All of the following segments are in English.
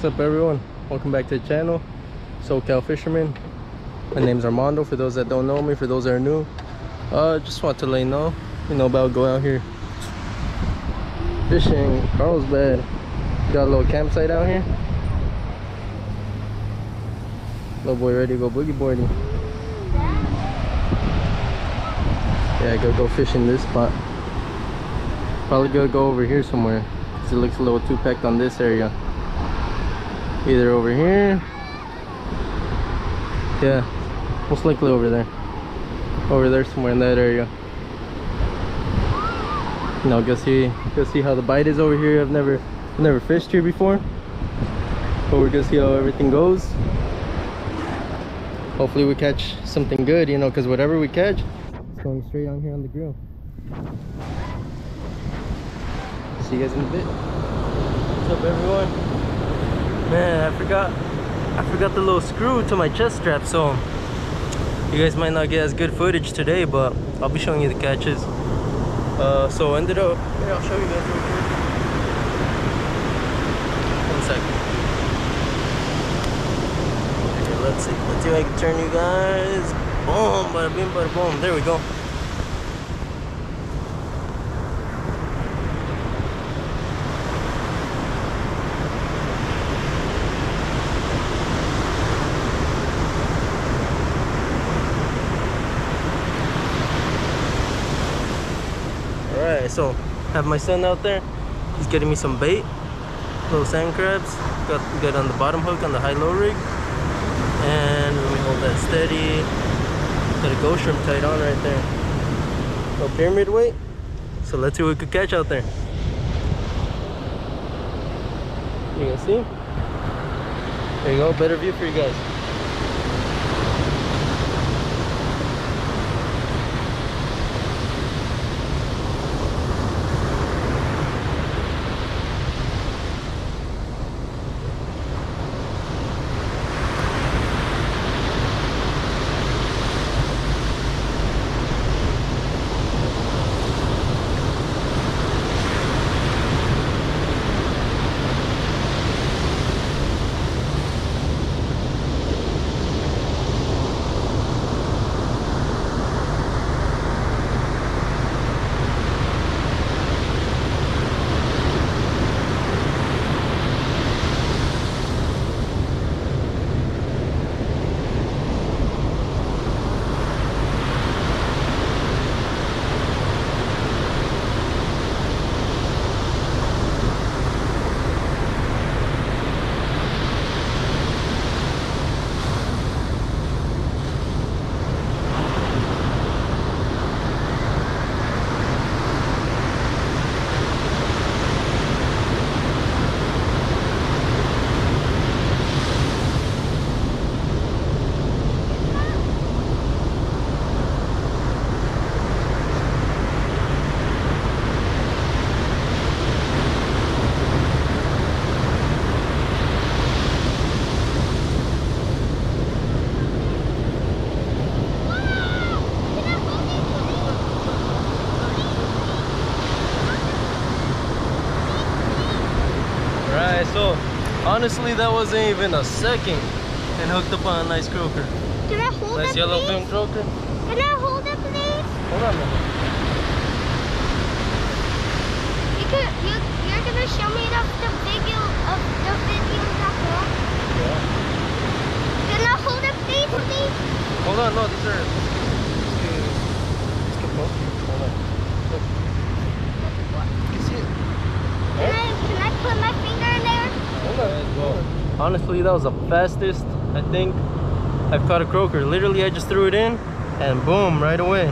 What's up everyone, welcome back to the channel. SoCal Fisherman. My name's Armando, for those that don't know me, for those that are new. Just want to let you know about going out here fishing Carlsbad. Got a little campsite out here. Little boy ready to go boogie boarding. Yeah, I gotta go fishing this spot. Probably gonna go over here somewhere, because it looks a little too packed on this area. Either over here, yeah, most likely over there somewhere in that area. Go see how the bite is over here. I've never fished here before, but we're gonna see how everything goes. Hopefully we catch something good, because whatever we catch, it's going straight on here on the grill. See you guys in a bit. What's up everyone? Man, I forgot the little screw to my chest strap, so you guys might not get as good footage today, but I'll be showing you the catches. So ended up here, I'll show you guys real quick. 1 second. Okay, let's see if I can turn you guys. Boom, bada bing, bada boom. There we go. Alright, so have my son out there. He's getting me some bait, little sand crabs. Got on the bottom hook on the high-low rig, and let me hold that steady. Got a ghost shrimp tied on right there. Little pyramid weight. So let's see what we could catch out there. You can see. There you go, better view for you guys. So honestly, that wasn't even a second, and hooked up on a nice croaker. Can I hold nice it, yellowfin croaker. Can I hold it, please? Hold on, man. You're gonna show me the video of the videos after. Yeah. Can I hold it, please? Hold on, no, these are. Hold on. Look. You see it? Can I put my finger in there? Honestly, that was the fastest I think I've caught a croaker. Literally, I just threw it in and boom, right away.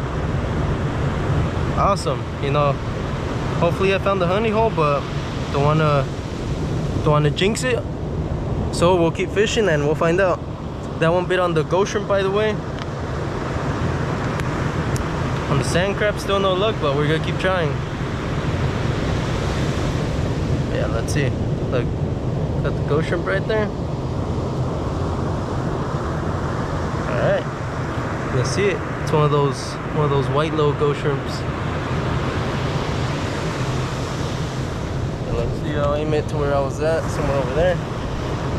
Awesome. Hopefully I found the honey hole, but don't wanna jinx it. So we'll keep fishing and we'll find out. That one bit on the ghost shrimp, by the way. On the sand crab, still no luck, but we're gonna keep trying. Yeah, let's see. Look, got the ghost shrimp right there. All right, you can see it. It's one of those white low ghost shrimps. And let's see. I'll aim it to where I was at, somewhere over there.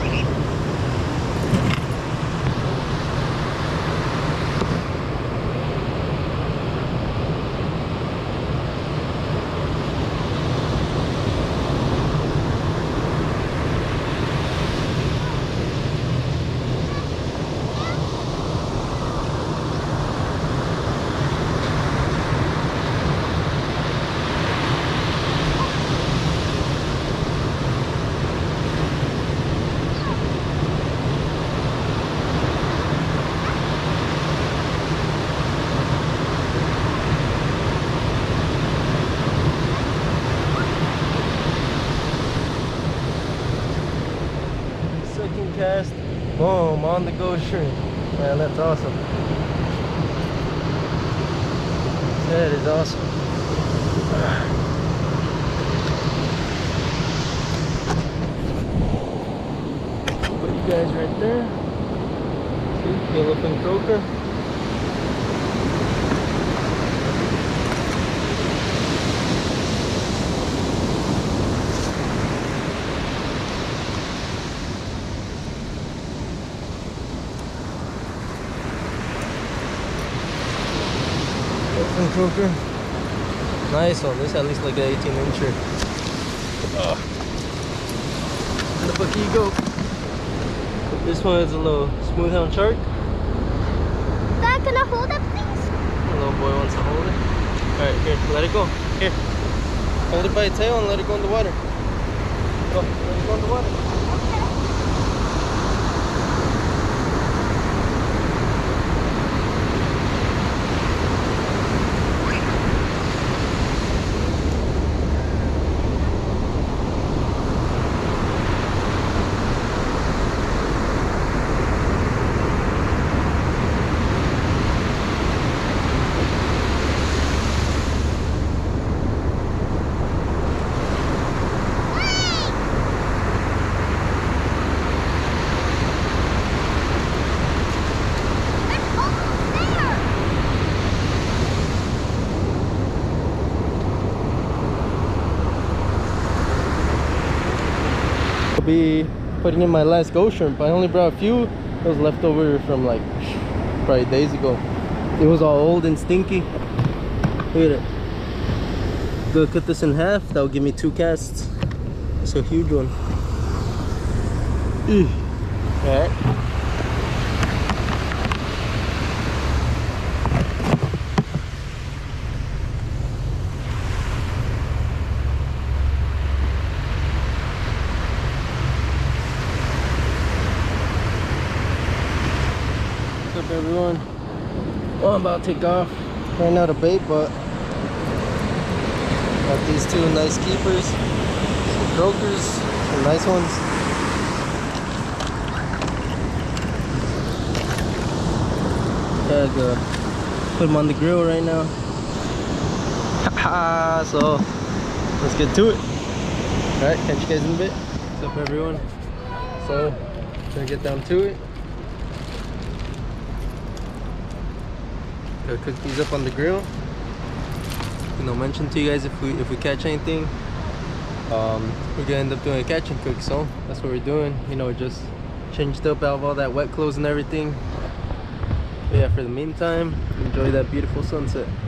Second cast, boom, on the go shrimp. Man, that's awesome. That is awesome. Put you guys right there. See, yellowfin croaker. Croaker. Nice one. This at least like an 18-incher. And the fuck you go. This one is a little smoothhound shark. Dad, can I hold it, please? The little boy wants to hold it. Alright, here, let it go. Here. Hold it by its tail and let it go in the water. Go, let it go in the water. Be putting in my last ghost shrimp. I only brought a few. It was left over from like probably days ago. It was all old and stinky. Look at it. Gonna cut this in half. That'll give me 2 casts. It's a huge one. Alright. What's up, everyone? Well, I'm about to take off. Ran out of bait, but got these 2 nice keepers, some croakers, some nice ones. Gotta put them on the grill right now. So let's get to it. All right, catch you guys in a bit. What's up, everyone? So gonna get down to it. Gotta cook these up on the grill. You know, mention to you guys if we catch anything, we're gonna end up doing a catch and cook. So that's what we're doing. You know, just changed up out of all that wet clothes and everything. But yeah, for the meantime, enjoy that beautiful sunset.